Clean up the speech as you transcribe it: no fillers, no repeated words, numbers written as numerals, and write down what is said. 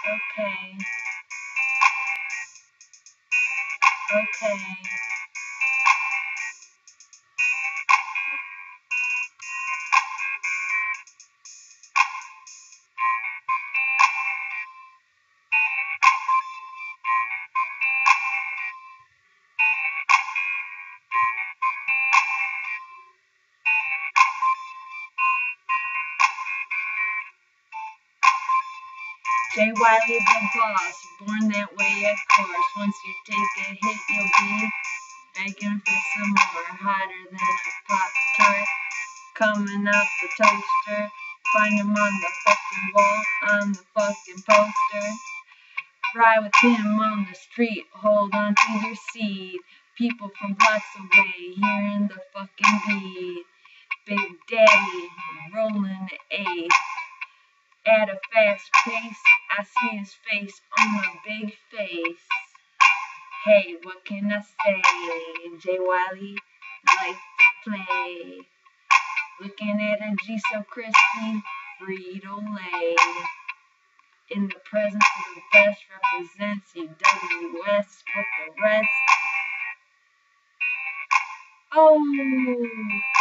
Okay. Okay. J. Wiley the boss, born that way of course. Once you take a hit, you'll be begging for some more. Hotter than a Pop-Tart, coming out the toaster. Find him on the fucking wall, on the fucking poster. Ride with him on the street, hold on to your seat. People from blocks away, hearing the fucking beat. Big Daddy, rolling the eighth. At a fast pace, I see his face on a big face. Hey, what can I say? J. Wiley likes to play. Looking at a G so crispy, Frito-Lay. In the presence of the best, represents CWS with the rest. Oh!